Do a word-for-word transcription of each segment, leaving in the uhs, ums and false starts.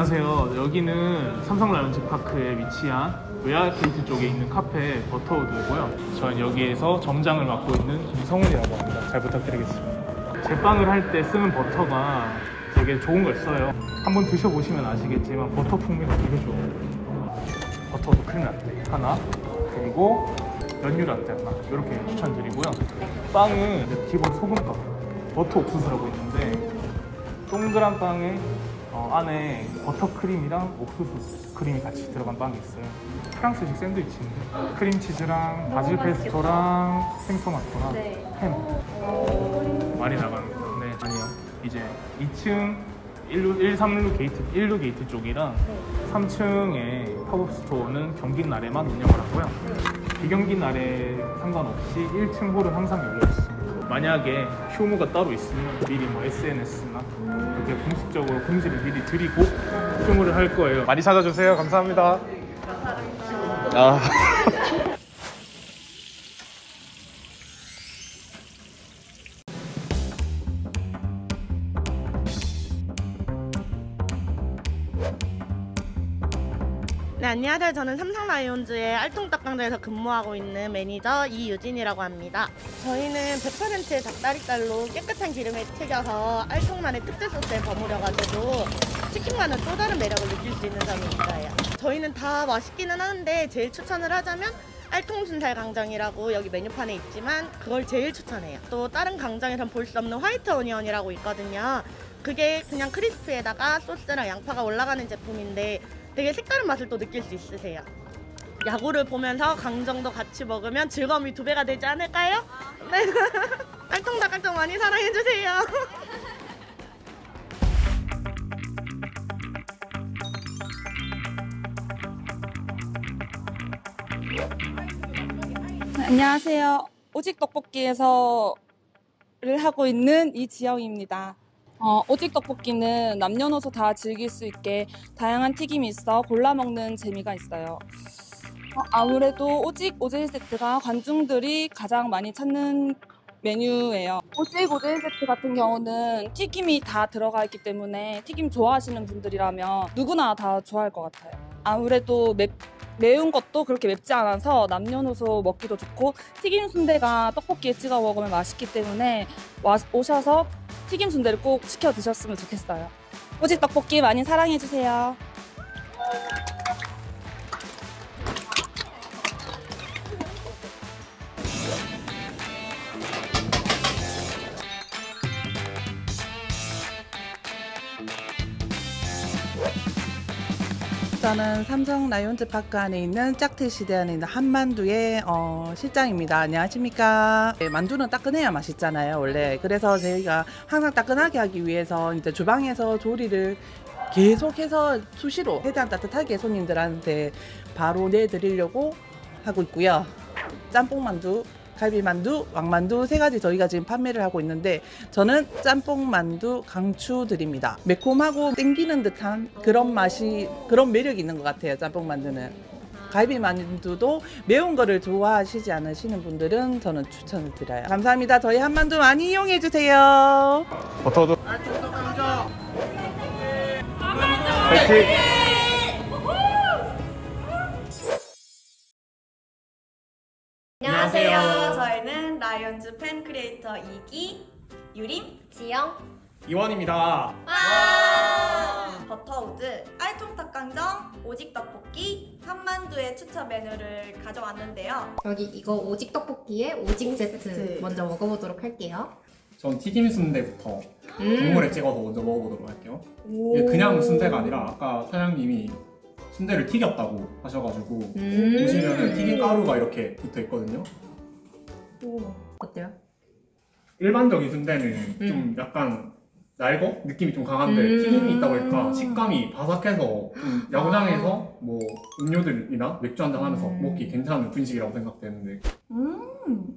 안녕하세요. 여기는 삼성라이온즈 파크에 위치한 외야 게이트 쪽에 있는 카페 버터우드고요. 저는 여기에서 점장을 맡고 있는 김성훈이라고 합니다. 잘 부탁드리겠습니다. 제빵을 할 때 쓰는 버터가 되게 좋은 걸 써요. 한번 드셔보시면 아시겠지만 버터 풍미가 되게 좋아요. 버터도 크림 라떼 하나, 그리고 연유 라떼 하나, 이렇게 추천드리고요. 빵은 기본 소금빵, 버터 옥수수라고 있는데 동그란 빵에 어, 안에 버터크림이랑 옥수수 크림이 같이 들어간 빵이 있어요. 프랑스식 샌드위치인데 크림치즈랑 바질 페스토랑 생토마토랑 네. 햄 오. 많이 나갑니다. 네, 아니요. 이제 이 층 일, 삼 루 게이트, 일 루 게이트 쪽이랑 네. 삼 층에 팝업 스토어는 경기 날에만 운영을 하고요. 네. 비경기 날에 상관없이 일 층 홀은 항상 열려 있습니다. 만약에 휴무가 따로 있으면 미리 뭐 에스엔에스나 이렇게 공식적으로 공지를 미리 드리고 휴무를 할 거예요. 많이 찾아주세요. 감사합니다. 아. 네, 안녕하세요. 저는 삼성라이온즈의 알통닭강정에서 근무하고 있는 매니저 이유진이라고 합니다. 저희는 백 퍼센트 닭다리살로 깨끗한 기름에 튀겨서 알통만의 특제 소스에 버무려가지고 치킨과는 또 다른 매력을 느낄 수 있는 점이 있어요. 저희는 다 맛있기는 하는데 제일 추천을 하자면 알통순살 강정이라고 여기 메뉴판에 있지만 그걸 제일 추천해요. 또 다른 강정에선 볼 수 없는 화이트 오니언이라고 있거든요. 그게 그냥 크리스피에다가 소스랑 양파가 올라가는 제품인데 되게 색다른 맛을 또 느낄 수 있으세요. 야구를 보면서 강정도 같이 먹으면 즐거움이 두 배가 되지 않을까요? 네. 알통닭강정 많이 사랑해주세요. 네, 안녕하세요. 오직 떡볶이에서 를 하고 있는 이지영입니다. 어, 오직 떡볶이는 남녀노소 다 즐길 수 있게 다양한 튀김이 있어 골라 먹는 재미가 있어요. 어, 아무래도 오직 오제일 세트가 관중들이 가장 많이 찾는 메뉴예요. 오직 오제일 세트 같은 경우는 튀김이 다 들어가 있기 때문에 튀김 좋아하시는 분들이라면 누구나 다 좋아할 것 같아요. 아무래도 맵 매운 것도 그렇게 맵지 않아서 남녀노소 먹기도 좋고 튀김 순대가 떡볶이에 찍어 먹으면 맛있기 때문에 와, 오셔서 튀김 순대를 꼭 시켜 드셨으면 좋겠어요. 오직 떡볶이 많이 사랑해주세요. 저는 삼성 라이온즈 파크 안에 있는 짝트시대 안에 있는 한만두의 어, 실장입니다. 안녕하십니까? 네, 만두는 따끈해야 맛있잖아요, 원래. 그래서 저희가 항상 따끈하게 하기 위해서 이제 주방에서 조리를 계속해서 수시로 최대한 따뜻하게 손님들한테 바로 내드리려고 하고 있고요. 짬뽕만두, 갈비만두, 왕만두 세 가지 저희가 지금 판매를 하고 있는데 저는 짬뽕만두 강추드립니다. 매콤하고 땡기는 듯한 그런 맛이, 그런 매력이 있는 것 같아요. 짬뽕만두는. 갈비만두도 매운 거를 좋아하시지 않으시는 분들은 저는 추천을 드려요. 감사합니다. 저희 한만두 많이 이용해 주세요. 버터도 파이팅! 안녕하세요. 저희는 라이온즈 팬 크리에이터 이기, 유림, 지영, 이원입니다. 와! 버터우드, 알통닭강정, 오직 떡볶이, 한만두의 추천 메뉴를 가져왔는데요. 여기 이거 오직 떡볶이에 오직 세트, 세트 먼저 먹어보도록 할게요. 전 튀김 순대부터 음. 국물에 찍어서 먼저 먹어보도록 할게요. 이게 그냥 순대가 아니라 아까 사장님이 순대를 튀겼다고 하셔가지고 음. 보시면은 튀김 가루가 이렇게 붙어 있거든요. 오. 어때요? 일반적인 순대는 음. 좀 약간 날거? 느낌이 좀 강한데 음. 튀김이 있다 보니까 식감이 바삭해서 좀 야구장에서 뭐 음료들이나 맥주 한잔 하면서 음. 먹기 괜찮은 분식이라고 생각되는데 음.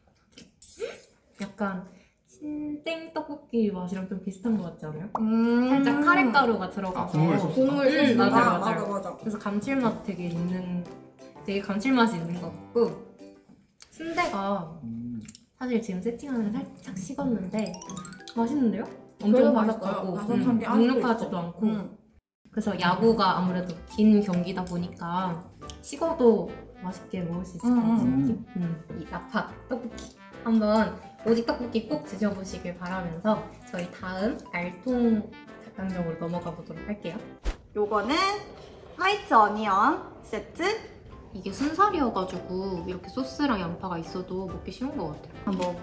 약간 신땡 떡볶이 맛이랑 좀 비슷한 것 같지 않아요? 음. 살짝 카레가루가 들어가서 아, 국물 소스. 국물 음, 소스. 맞아, 아, 맞아. 맞아, 맞아. 그래서 감칠맛 되게 있는, 되게 감칠맛이 있는 것 같고 순대가 음. 사실 지금 세팅하느라 살짝 식었는데 맛있는데요? 그래도 엄청 맛있어요. 바삭하고 바삭한 게 아직도 눅눅하지도 있어. 않고 음. 그래서 야구가 아무래도 긴 경기다 보니까 식어도 맛있게 먹을 수 있을 것 같은 음. 느낌? 음. 이 라파 떡볶이 한번 오직 떡볶이 꼭 드셔보시길 바라면서 저희 다음 알통 닭강정으로 넘어가 보도록 할게요. 요거는 화이트 어니언 세트. 이게 순살이어가지고 이렇게 소스랑 양파가 있어도 먹기 쉬운 것 같아요. 한번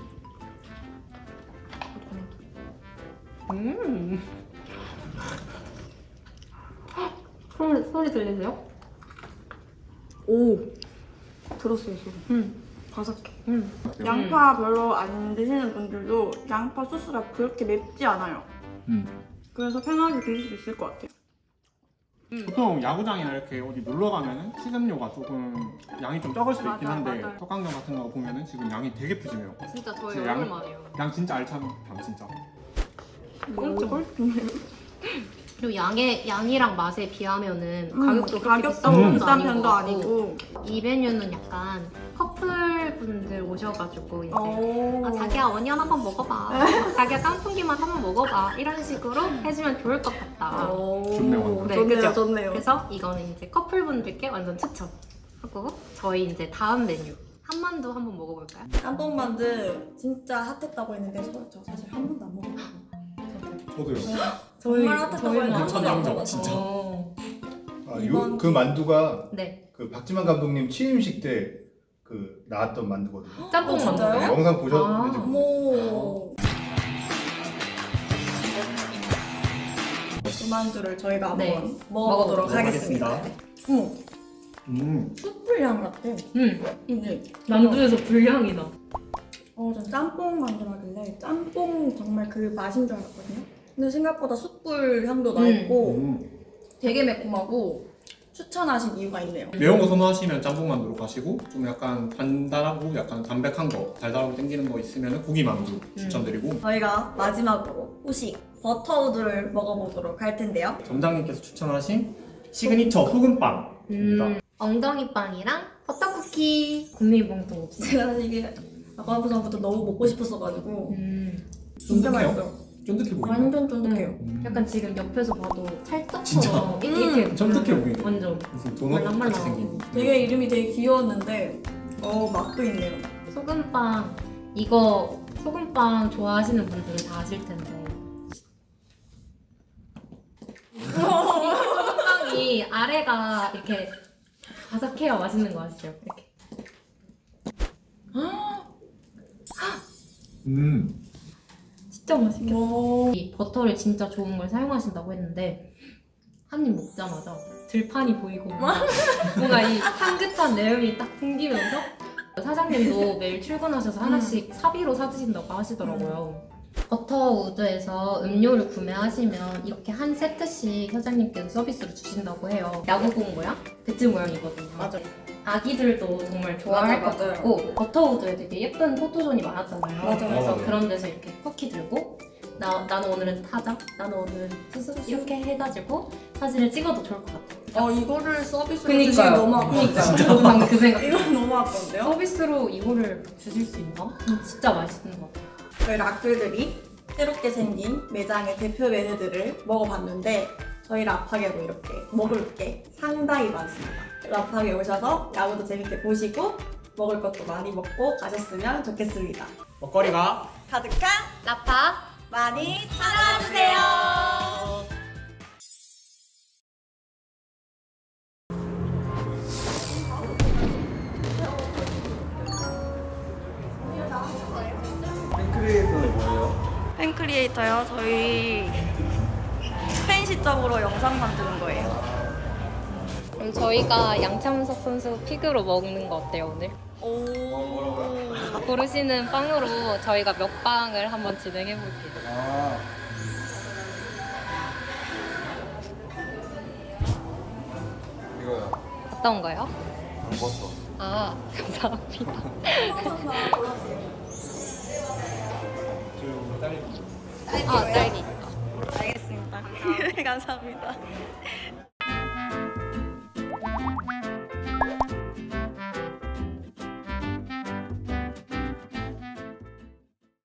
음 소리, 소리 들리세요? 오, 들었어요, 소리. 음 바삭해. 음. 양파 별로 안 드시는 분들도 양파 소스가 그렇게 맵지 않아요. 음. 그래서 편하게 드실 수 있을 것 같아요. 보통 야구장이나 이렇게 어디 놀러 가면은 식음료가 조금 양이 좀 적을 수도 있긴 맞아, 한데 맞아요. 떡강정 같은 거 보면은 지금 양이 되게 푸짐해요. 진짜 저희 진짜 양- 얼굴 많아요. 양 진짜 알찬 양 진짜. 꽁꽁. 그리고 양의 양이랑 맛에 비하면은 음, 가격도 그렇게 가격도 비싼, 음. 비싼 편도 편도 아닌 것 아니고. 같고 이 메뉴는 약간 커플분들 오셔가지고 이제 오. 아, 자기야 어니언 한번 먹어봐. 자기야 깐풍기만 한번 먹어봐. 이런 식으로 해주면 좋을 것 같다. 오. 좋네요, 완전. 네, 좋네요, 그죠? 좋네요. 그래서 이거는 이제 커플분들께 완전 추천하고 저희 이제 다음 메뉴 한만두 한번 먹어볼까요? 짬뽕만두 진짜 핫했다고 했는데 저, 저 사실 한 번도 안 먹어봤어요. 저도요. 정말 핫했다고 했는데 한 번도 안 천장적, 먹어봤어요. 진짜. 어, 아, 이번- 요, 그 만두가 네. 그 박지만 감독님 취임식 때 그 나왔던 만두거든요. 짬뽕 어, 진짜요? 만두요? 영상 아. 보셨는지 어머. 그 만두를 저희가 한번 네. 먹어보도록 먹어보도록 하겠습니다. 응, 음. 숯불향 같아. 음, 근데 만두에서 불향이 나. 어, 전 짬뽕 만두라길래 짬뽕 정말 그 맛인 줄 알았거든요. 근데 생각보다 숯불 향도 나 음. 있고 음. 되게 매콤하고 추천하신 이유가 있네요. 매운 거 선호하시면 짬뽕만두로 가시고 좀 약간 단단하고 약간 담백한 거 달달하고 땡기는 거 있으면 고기만두 추천드리고 저희가 마지막으로 후식 버터우드를 먹어보도록 할 텐데요. 점장님께서 추천하신 시그니처 소금빵입니다. 음, 엉덩이 빵이랑 버터쿠키 국민봉도. 제가 사실 이게 아까 전부터 너무 먹고 싶었어가지고 음, 진짜 쫀득해요? 맛있어요. 쫀득해 보이네. 완전 쫀득해요. 음. 약간 지금 옆에서 봐도 진짜? 찰떡처럼 이렇게 쫀득해 보이네. 완전 무슨 도넛 같이 말랑말랑. 생긴. 되게 이름이 되게 귀여웠는데 어 맛도 있네요. 소금빵. 이거 소금빵 좋아하시는 분들은 다 아실 텐데 소금빵이 아래가 이렇게 바삭해야 맛있는 거 아시죠? 이렇게. 음. 진짜 맛있겠다. 오. 이 버터를 진짜 좋은 걸 사용하신다고 했는데 한 입 먹자마자 들판이 보이고 뭔가 이 향긋한 내음이 딱 풍기면서 사장님도 매일 출근하셔서 하나씩 사비로 사드신다고 하시더라고요. 버터우드에서 음료를 구매하시면 이렇게 한 세트씩 사장님께서 서비스로 주신다고 해요. 야구공 모양? 배트 모양이거든요. 맞아요. 아기들도 정말 좋아할 맞아, 것 맞아요. 같고 버터우드에 되게 예쁜 포토존이 많았잖아요. 맞아요. 그래서 맞아요. 그런 데서 이렇게 쿠키 들고 나, 나는 오늘은 타자, 나는 오늘은 투수 이렇게 해가지고 사진을 찍어도 좋을 것 같아요. 어 이거를 서비스로 그니까요. 주시면 너무 아까운데요. 저도 방금 그 생각. 이건 너무 아까운데요? 서비스로 이거를 주실 수 있나? 음, 진짜 맛있는 것 같아요. 저희 라클들이 새롭게 생긴 매장의 대표 메뉴들을 먹어봤는데 저희 라팍에도 이렇게 먹을 게 상당히 많습니다. 라팍에 오셔서 야구도 재밌게 보시고 먹을 것도 많이 먹고 가셨으면 좋겠습니다. 먹거리가 가득한 라파 많이 찾아주세요. 팬크리에이터는 뭐예요? 팬크리에이터요? 저희 팬 시점으로 영상 만드는 거예요. 그럼 저희가 양창석 선수 픽으로 먹는 거 어때요 오늘? 오. 고르시는 빵으로 저희가 몇 빵을 한번 진행해 볼게요. 아. 이거요. 어떤 거요? 안 버터. 아 감사합니다. 좀 딸기. 아 딸기. 알겠습니다. 감사합니다.